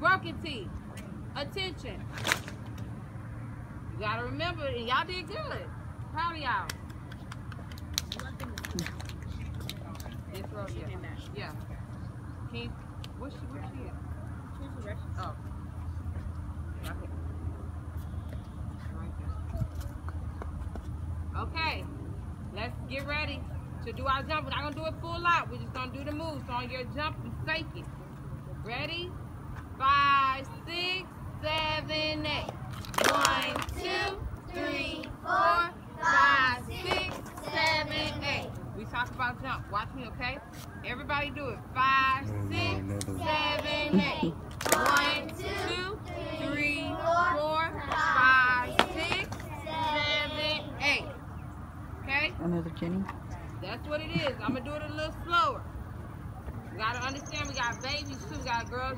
Broken teeth. Attention. You gotta remember, and y'all did good. Proud of y'all. This row, yeah. Yeah. Can you, what's she at? Oh. Okay. Right there. Okay. Let's get ready to do our jump. We're not gonna do it full out. We're just gonna do the moves. So on your jump, you fake it. Ready? 5, 6, 7, 8. 1, 2, 3, 4, 5, 6, 7, 8. We talk about jump. Watch me, okay? Everybody do it. 5, 6, 7, 8. 1, 2, 3, 4, 5, 6, 7, 8. Okay? Another Jenny. That's what it is. I'm gonna do it a little slower. You gotta understand we got babies too. We got girls